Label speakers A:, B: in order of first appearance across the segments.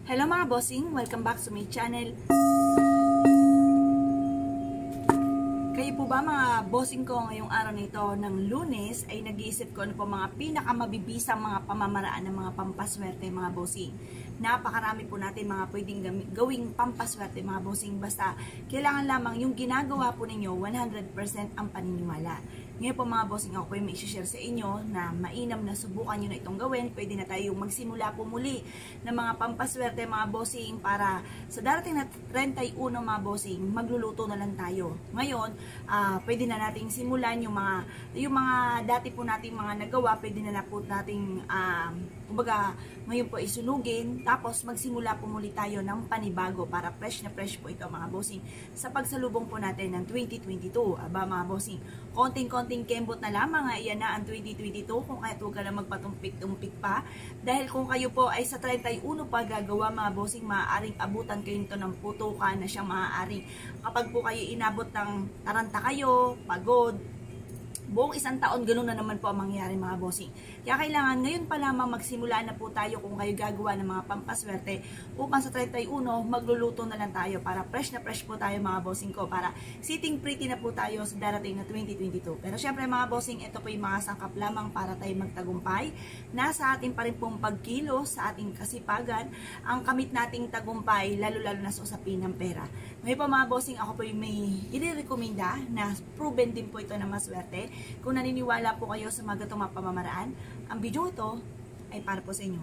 A: Hello mga bossing! Welcome back to my channel. Kayo po ba mga bossing ko ngayong araw nito ng Lunes ay nag-iisip ko ano po mga pinakamabibisang mga pamamaraan ng mga pampaswerte mga bossing. Napakarami po natin mga pwedeng gawing pampaswerte mga bossing, basta kailangan lamang yung ginagawa po ninyo 100% ang paniniwala. Ngayon po mga bossing, ako po yung may share sa inyo na mainam na subukan nyo na itong gawin. Pwede na tayong magsimula po muli ng mga pampaswerte mga bossing para sa darating na 31 mga bossing, magluluto na lang tayo. Ngayon, pwede na nating simulan yung mga dati po nating mga nagawa, pwede na po nating kumbaga ngayon po isunugin, tapos magsimula po muli tayo ng panibago para fresh na fresh po ito mga bossing sa pagsalubong po natin ng 2022. Aba mga bossing, konting-konting kembot na lamang, iyan na ang 2022, kung kahit huwag ka na magpatumpik-tumpik pa, dahil kung kayo po ay sa 31 pa gagawa mga bossing, maaaring abutan kayo nito ng putukan na siyang maaaring kapag po kayo inabot ng taranta kayo, pagod, buong isang taon, ganoon na naman po ang mangyayari mga bossing. Kaya kailangan ngayon pa lamang magsimula na po tayo kung kayo gagawa ng mga pampaswerte upang sa 31 magluluto na lang tayo para fresh na fresh po tayo mga bossing ko, para sitting pretty na po tayo sa darating na 2022. Pero syempre mga bossing, ito po yung mga sangkap lamang para tayo magtagumpay. Nasa ating pa rin pong pagkilos, sa ating kasipagan, ang kamit nating tagumpay, lalo-lalo na sa usapin ng pera. Ngayon po mga bossing, ako po yung may i-recommenda na proven din po ito na maswerte. Kung naniniwala po kayo sa mga gatong pamamaraan, ang video ito ay para po sa inyo.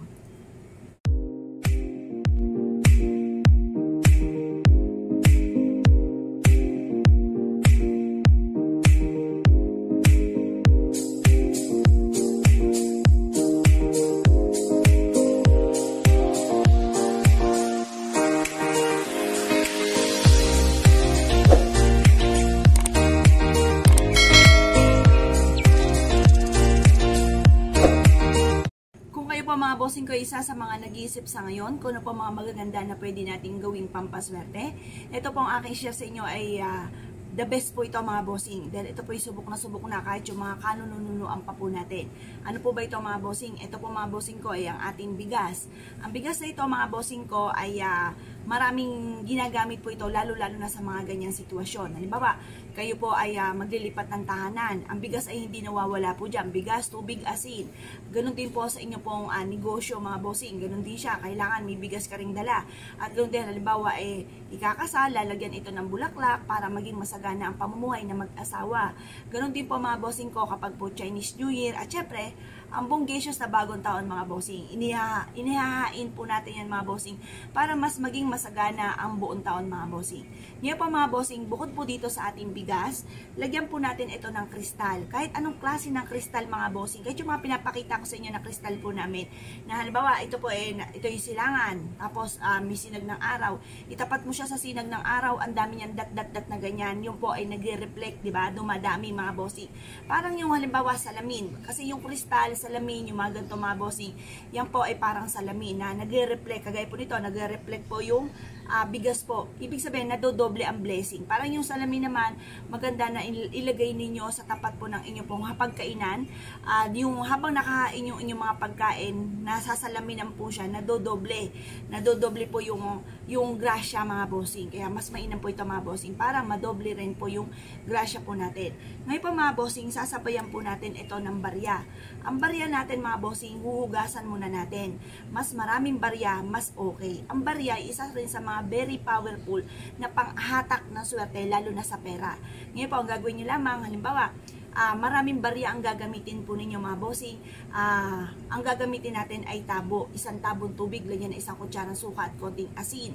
A: Mga bossing ko, isa sa mga nag-iisip sa ngayon kung ano po mga magaganda na pwede nating gawing pampaswerte. Ito po ang aking share sa inyo ay the best po ito mga bossing, dahil ito po yung subok na kahit yung mga kanununuan pa po natin. Ano po ba ito mga bossing? Ito po mga bossing ko ay ang ating bigas. Ang bigas na ito mga bossing ko ay maraming ginagamit po ito, lalo-lalo na sa mga ganyang sitwasyon. Halimbawa, kayo po ay maglilipat ng tahanan. Ang bigas ay hindi nawawala po dyan. Bigas, tubig, asin. Ganon din po sa inyo pong negosyo mga bossing. Ganon din siya. Kailangan may bigas ka ring dala. At ganon din, halimbawa, ikakasal, lalagyan ito ng bulaklak para maging masagana ang pamumuhay na mag-asawa. Ganon din po mga bossing ko kapag po Chinese New Year. At syempre, ang bongacious na bagong taon mga bossing. Inihahain po natin yan mga bossing para mas maging masagana ang buong taon mga bossing. Ngayon po mga bossing, bukod po dito sa ating bigas, lagyan po natin ito ng kristal. Kahit anong klase ng kristal mga bossing. Kahit yung mga pinapakita ko sa inyo na kristal po namin. Na halimbawa, ito po ito yung silangan. Tapos may sinag ng araw. Itapat mo siya sa sinag ng araw, ang dami niyang dat na ganyan. Yung po ay nagre-reflect, di ba? Dumadami mga bossing. Parang yung halimbawa salamin. Kasi yung kristal, salamin, yung mga ganito mga bossing, yan po ay parang salamin na nagre-reflect. Kagaya po nito, nagre-reflect po yung bigas po. Ibig sabihin, nadodoble ang blessing. Parang yung salamin naman, maganda na ilagay ninyo sa tapat po ng inyong pong hapagkainan. Yung habang nakahain yung inyong mga pagkain, nasasalaminan po siya, nadodoble. Nadodoble po yung grasya mga bossing. Kaya mas mainam po ito mga bossing para madoble rin po yung grasya po natin. Ngayon po mga bossing, sasabayan po natin ito ng barya. Ang barya natin mga bossing, huhugasan muna natin. Mas maraming barya, mas okay. Ang barya ay isa rin sa mga very powerful na panghatak ng swerte, lalo na sa pera. Ngayon po, ang gagawin nyo lamang, halimbawa, maraming barya ang gagamitin po ninyo mga bossing. Ang gagamitin natin ay tabo. Isang tabong tubig, lagyan na isang kutsarang suka at konting asin.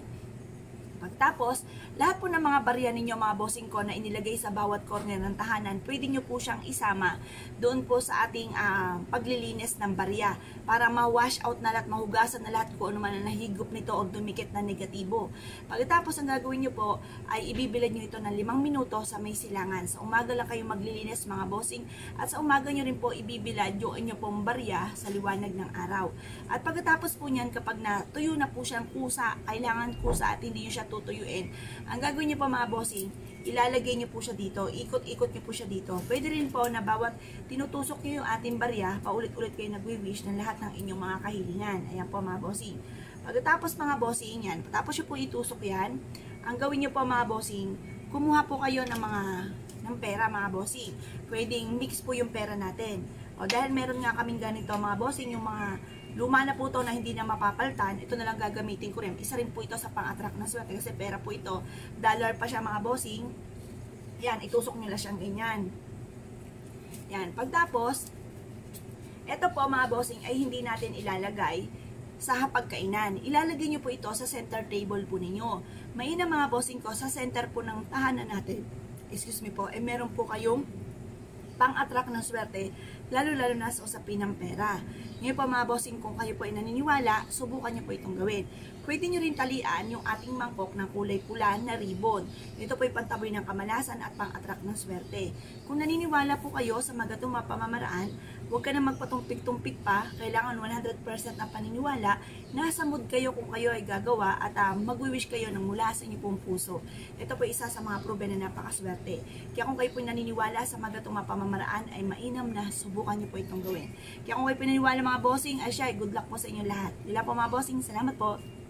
A: Pagtapos, lahat po ng mga barya ninyo mga bossing ko na inilagay sa bawat corner ng tahanan, pwede nyo po siyang isama doon po sa ating paglilinis ng barya para ma-wash out na lahat, mahugasan na lahat kung ano man ang nahigop nito o dumikit na negatibo. Pagkatapos, ang gagawin nyo po ay ibibilad nyo ito ng 5 minuto sa may silangan. Sa umaga lang kayo maglilinis mga bossing at sa umaga nyo rin po ibibilad yung inyo pong barya sa liwanag ng araw. At pagkatapos po niyan, kapag natuyo na po siyang kusa, kailangan kusa at hindi nyo siya tutuyuin. Ang gagawin niyo po mga bossing, ilalagay niyo po siya dito, ikot-ikot niyo po siya dito. Pwede rin po na bawat tinutusok niyo yung ating barya, paulit-ulit kayo nagwi-wish ng lahat ng inyong mga kahilingan. Ayan po mga bossing. Pagkatapos mga bossing yan, patapos nyo po itusok yan, ang gawin nyo po mga bossing, kumuha po kayo ng pera mga bossing. Pwedeng mix po yung pera natin. O dahil meron nga kaming ganito mga bossing, yung mga luma na po ito na hindi na mapapaltan, ito na lang gagamitin ko rin. Isa rin po ito sa pang-attract na swerte kasi pera po ito. Dollar pa siya mga bossing. Yan, itusok nyo lang siyang ganyan. Yan, pagtapos, ito po mga bossing ay hindi natin ilalagay sa hapagkainan. Ilalagay nyo po ito sa center table po ninyo. Mainam mga bossing ko, sa center po ng tahanan natin, excuse me po, meron po kayong pang-attract ng swerte, lalo-lalo na sa usapin ng pera. Ngayon po mga bossing, kung kayo po ay naniniwala, subukan nyo po itong gawin. Pwede nyo rin talian yung ating mangkok ng kulay pula na ribbon. Ito po ay pantaboy ng kamalasan at pang-attract ng swerte. Kung naniniwala po kayo sa magatong pamamaraan, huwag ka na magpatumpik-tumpik pa, kailangan 100% na paniniwala, nasa mood kayo kung kayo ay gagawa at mag-wish kayo ng mula sa inyong pong puso. Ito po isa sa mga proven na napakaswerte. Kaya kung kayo po naniniwala sa magatong pamamaraan, ay mainam na subukan nyo po itong gawin. Kaya kung kayo pinaniwala mga bossing, ay siya, good luck po sa inyo lahat. Dila po mga bossing, salamat po.